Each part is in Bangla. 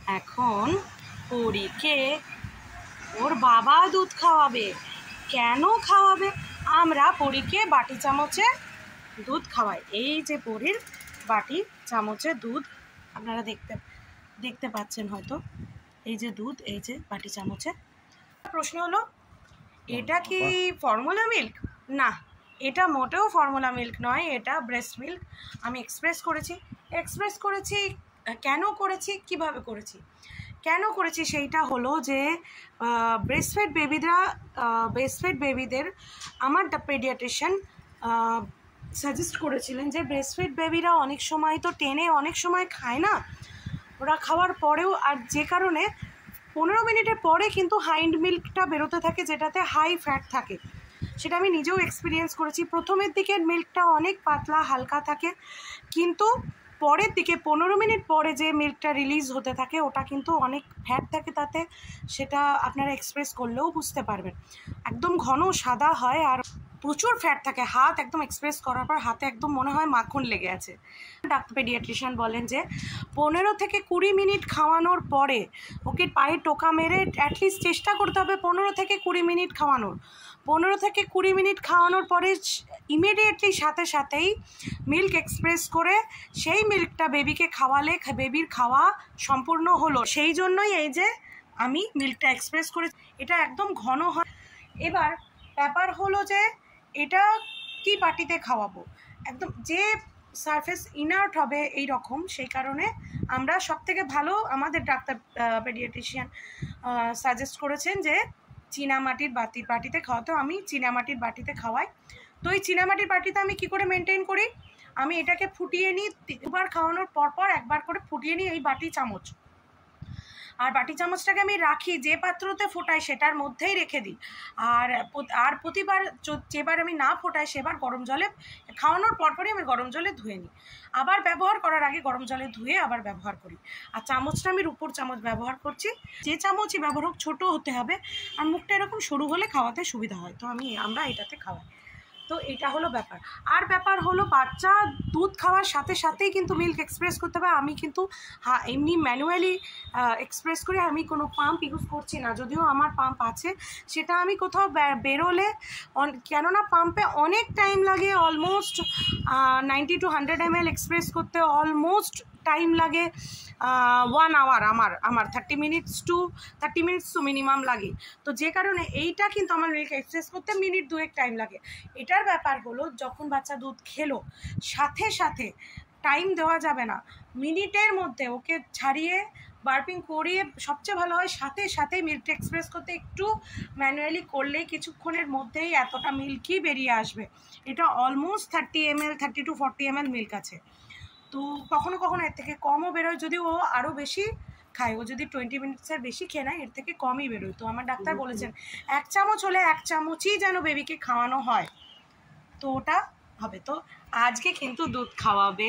এখন পরীকে ওর বাবা দুধ খাওয়াবে। কেন খাওয়াবে? আমরা পরীকে বাটি চামচে দুধ খাওয়াই। এই যে পরীর বাটি চামচে দুধ আপনারা দেখতে পাচ্ছেন হয়তো, এই যে দুধ, এই যে বাটি চামচে। প্রশ্ন হলো, এটা কি ফর্মুলা মিল্ক? না, এটা মোটেও ফর্মুলা মিল্ক নয়, এটা ব্রেস্ট মিল্ক। আমি এক্সপ্রেস করেছি। কেন করেছি, কিভাবে করেছি? কেন করেছি সেইটা হলো যে ব্রেস্টফেড বেবিদের আমার পেডিয়াট্রিশিয়ান সাজেস্ট করেছিলেন যে ব্রেস্টফেড বেবিরা অনেক সময় তো টেনে অনেক সময় খায় না, ওরা খাওয়ার পরেও, আর যে কারণে 15 মিনিটের পরে কিন্তু হাইন্ড মিল্কটা বেরোতে থাকে, যেটাতে হাই ফ্যাট থাকে। সেটা আমি নিজেও এক্সপিরিয়েন্স করেছি। প্রথমের দিকের মিল্কটা অনেক পাতলা হালকা থাকে, কিন্তু পরের দিকে 15 মিনিট পরে যে মিল্কটা রিলিজ হতে থাকে ওটা কিন্তু অনেক ফ্যাট থাকে তাতে। সেটা আপনারা এক্সপ্রেস করলেও বুঝতে পারবেন, একদম ঘন সাদা হয় আর প্রচুর ফ্যাট থাকে। হাত একদম এক্সপ্রেস করার পর হাতে একদম মনে হয় মাখন লেগে আছে। ডাক্তার পেডিয়াট্রিশিয়ান বলেন যে 15 থেকে 20 মিনিট খাওয়ানোর পরে ওকে পায়ে টোকা মেরে অ্যাটলিস্ট চেষ্টা করতে হবে 15 থেকে 20 মিনিট খাওয়ানোর। 15 থেকে 20 মিনিট খাওয়ানোর পরে ইমিডিয়েটলি সাথেই মিল্ক এক্সপ্রেস করে সেই মিল্কটা বেবিকে খাওয়ালে বেবির খাওয়া সম্পূর্ণ হলো। সেই জন্যই এই যে আমি মিল্কটা এক্সপ্রেস করে, এটা একদম ঘন হয়। এবার ব্যাপার হলো যে এটা কি বাটিতে খাওয়াবো, একদম যে সারফেস ইনার্ট হবে এই রকম। সেই কারণে আমরা সবথেকে ভালো আমাদের ডাক্তার পেডিয়াট্রিশিয়ান সাজেস্ট করেছেন যে চীনামাটির বাটিতে খাওয়াতে। আমি চীনামাটির বাটিতে খাওয়াই। তো এই চীনামাটির বাটিতে আমি কি করে মেনটেন করি, আমি এটাকে ফুটিয়ে নিই, 2বার খাওয়ানোর পর একবার করে ফুটিয়ে নিই এই বাটি চামচ। আর বাটি চামচটাকে আমি রাখি, যে পাত্রতে ফোটাই সেটার মধ্যেই রেখে দিই। আর প্রতিবার যেবার আমি না ফোটাই সেবার গরম জলে, খাওয়ানোর পরপরই আমি গরম জলে ধুয়ে নিই। আবার ব্যবহার করার আগে গরম জলে ধুয়ে আবার ব্যবহার করি। আর চামচটা আমি রূপোর চামচ ব্যবহার করছি। যে চামচই ব্যবহার হোক ছোটো হতে হবে, আর মুখটা এরকম সরু হলে খাওয়াতে সুবিধা হয়। তো আমরা এটাতে খাওয়াই। তো এটা হলো ব্যাপার। আর ব্যাপার হলো বাচ্চা দুধ খাওয়ার সাথেই কিন্তু মিল্ক এক্সপ্রেস করতে হবে। আমি কিন্তু এমনি ম্যানুয়ালি এক্সপ্রেস করি, আমি কোনো পাম্প ইউজ করছি না। যদিও আমার পাম্প আছে, সেটা আমি কোথাও বেরোলে, কেননা পাম্পে অনেক টাইম লাগে, অলমোস্ট 90 to 100 ml এক্সপ্রেস করতে অলমোস্ট টাইম লাগে 1 hour। আমার 30 মিনিটস টু মিনিমাম লাগে। তো যে কারণে এইটা কিন্তু আমার মিল্ক এক্সপ্রেস করতে মিনিট 2 টাইম লাগে। এটার ব্যাপার হলো যখন বাচ্চা দুধ খেলো সাথে টাইম দেওয়া যাবে না, মিনিটের মধ্যে ওকে ছাড়িয়ে বার্পিং করিয়ে সবচেয়ে ভালো হয় সাথে মিল্ক এক্সপ্রেস করতে। একটু ম্যানুয়ালি করলেই কিছুক্ষণের মধ্যেই এতটা মিল্কই বেরিয়ে আসবে। এটা অলমোস্ট 30 to 40 ml মিল্ক আছে। তো কখনো এর থেকে কমও বেরোয়, যদি ও আরও বেশি খায়। ও যদি 20 মিনিটসের বেশি খেয়ে নেয় এর থেকে কমই বেরোয়। তো আমার ডাক্তার বলেছেন 1 চামচ হলে 1 চামচই যেন বেবিকে খাওয়ানো হয়, তো ওটা হবে। তো আজকে কিন্তু দুধ খাওয়াবে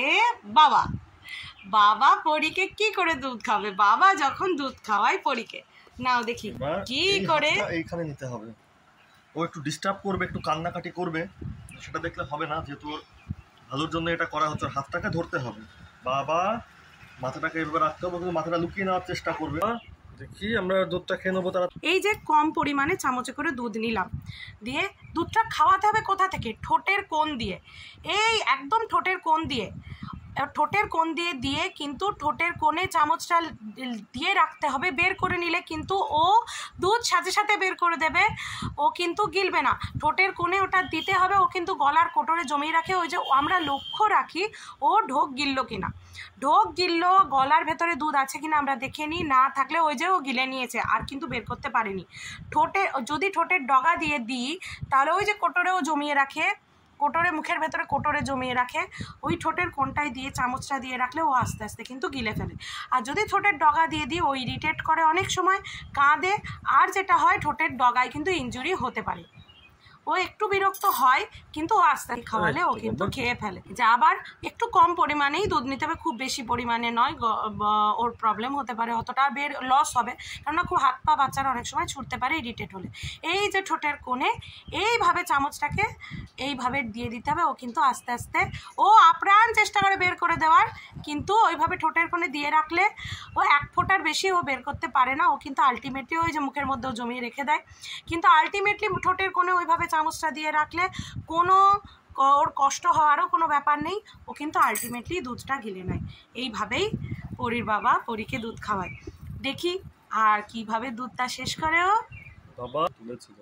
বাবা পরীকে। কি করে দুধ খাবে বাবা যখন দুধ খাওয়ায় পরীকে? নাও দেখি কি করে। এইখানে নিতে হবে, ও একটু ডিস্টার্ব করবে, একটু কান্নাকাটি করবে, সেটা দেখলে হবে না। যেহেতু ভালোর জন্য এটা করা হচ্ছে, হাতটাকে ধরতে হবে, বাবা মাথাটাকে এভাবে রাখতে হবে, কিন্তু মাথাটা লুকিয়ে নেওয়ার চেষ্টা করবে। দেখি আমরা দুধটা খেয়ে নেবো। তারা এই যে কম পরিমাণে চামচে করে দুধ নিলাম, দিয়ে দুধটা খাওয়াতে হবে কোথা থেকে? ঠোঁটের কোণ দিয়ে, এই একদম ঠোঁটের কোণ দিয়ে দিয়ে কিন্তু ঠোঁটের কোণে চামচটা দিয়ে রাখতে হবে। বের করে নিলে কিন্তু ও দুধ সাথে বের করে দেবে, ও কিন্তু গিলবে না। ঠোঁটের কোণে ওটা দিতে হবে, ও কিন্তু গলার কোটরে জমিয়ে রাখে। ওই যে আমরা লক্ষ্য রাখি ও ঢোক গিললো কিনা, ঢোক গিললো, গলার ভেতরে দুধ আছে কিনা আমরা দেখে নিই। না থাকলে ওই যে ও গিলে নিয়েছে, আর কিন্তু বের করতে পারেনি। যদি ঠোঁটের ডগা দিয়ে দিই তাহলে ওই যে কোটরেও জমিয়ে রাখে, কোটরে মুখের ভেতরে কোটরে জমিয়ে রাখে, ওই ঠোঁটের কোণটায় দিয়ে চামচটা দিয়ে রাখলে ও আস্তে কিন্তু গিলে ফেলে। আর যদি ঠোঁটের ডগা দিয়ে দিই ও ইরিটেট করে, অনেক সময় কাঁদে, আর যেটা হয় ঠোঁটের ডগায় কিন্তু ইনজুরি হতে পারে। ও একটু বিরক্ত হয়, কিন্তু ও আস্তে খাওয়ালে ও কিন্তু খেয়ে ফেলে। যে আবার একটু কম পরিমাণেই দুধ নিতে হবে, খুব বেশি পরিমাণে নয়, ওর প্রবলেম হতে পারে, অতটা লস হবে। কেননা খুব হাত পা বাচ্চারা অনেক সময় ছুটতে পারে ইরিটেট হলে। এই যে ঠোঁটের কোণে এইভাবে চামচটাকে এইভাবে দিয়ে দিতে হবে। ও কিন্তু আস্তে ও আপ্রাণ চেষ্টা করে বের করে দেওয়ার, কিন্তু ওইভাবে ঠোঁটের কোণে দিয়ে রাখলে ও 1 ফোঁটা দুধটার বেশি ও বের করতে পারে না, ও কিন্তু আলটিমেটলি ওই যে মুখের মধ্যেও জমিয়ে রেখে দেয়, কিন্তু আলটিমেটলি ঠোঁটের কোণে ওইভাবে চামচটা দিয়ে রাখলে কোনো ওর কষ্ট হওয়ারও কোনো ব্যাপার নেই, ও কিন্তু আলটিমেটলি দুধটা গিলে নেয়। এইভাবেই পরীর বাবা পরীকে দুধ খাওয়ায়। দেখি আর কিভাবে দুধটা শেষ করে ও। বাবা তুলেছিল,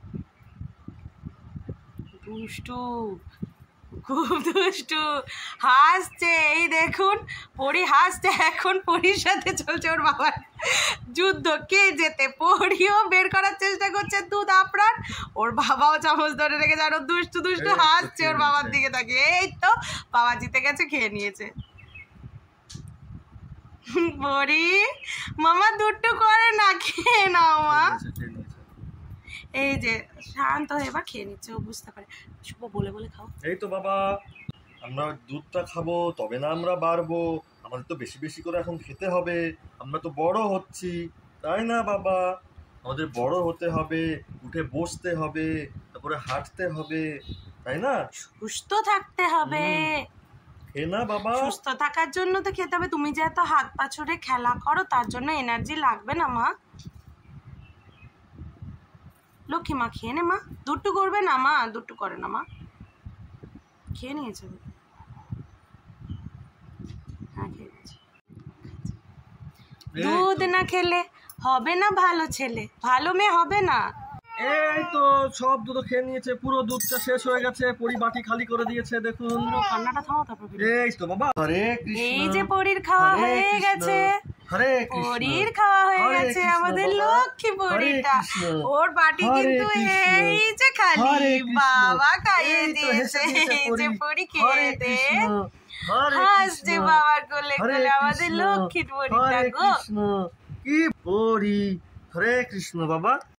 দুষ্টু, খুব দুষ্টু, হাসছে। এই দেখুন পরী হাসছে, এখন পরীর সাথে চলছে ওর বাবার যুদ্ধ, কে যেতে। পরীও বের করার চেষ্টা করছে দুধ আপনার, ওর বাবাও চামচ ধরে রেখে যান, দুষ্টু দুষ্টু হাসছে ওর বাবার দিকে তাকিয়ে। এই তো বাবা জিতে গেছে, খেয়ে নিয়েছে। পরী মামা দুট্টু করে না, খেয়ে নাও মা। এই যে শান্ত হয়ে এবার খেয়ে নিচ্ছে, ও বুঝতে পারে। শুভ বলে বলে খাও। এই তো বাবা, আমরা দুধটা খাবো তবে না আমরা বাড়বো, আমাদের তো বেশি বেশি করে এখন খেতে হবে, আমরা তো বড় হচ্ছি, তাই না বাবা? আমাদের বড় হতে হবে, উঠে বসতে হবে, তারপরে হাঁটতে হবে, তাই না? সুস্থ থাকতে হবে। না বাবা, সুস্থ থাকার জন্য তো খেতে হবে। তুমি যে এত হাত পা ছুড়ে খেলা করো তার জন্য এনার্জি লাগবে না মা? লক্ষ্মী মা খেয়ে নে মা, দুট্টু করবে না মা, দুট্টু করে না মা, খেয়ে নিয়েছে। হ্যাঁ খেয়ে নিয়েছে। দুধ না খেলে হবে না ভালো ছেলে, ভালো মেয়ে হবে না। এই তো সব দুধ খেয়ে নিয়েছে, পুরো দুধটা শেষ হয়ে গেছে, পরি বাটি খালি করে দিয়েছে। দেখুন কান্নাটা থামাও তারপর। এই তো বাবা, হরে কৃষ্ণ। এই যে পরীর খাওয়া হয়ে গেছে, হরে কৃষ্ণ, পরীর খাওয়া হয়ে গেছে, আমাদের লক্ষ্মী পরীটা। ওর বাটি কিন্তু এই যে খালি, বাবা খাইয়ে দিয়েছে। এই যে পরী খেয়ে দে, হাসছে বাবার কোলে কোলে, আমাদের লক্ষ্মী পরীটা গো। কি পরি, হরে কৃষ্ণ বাবা।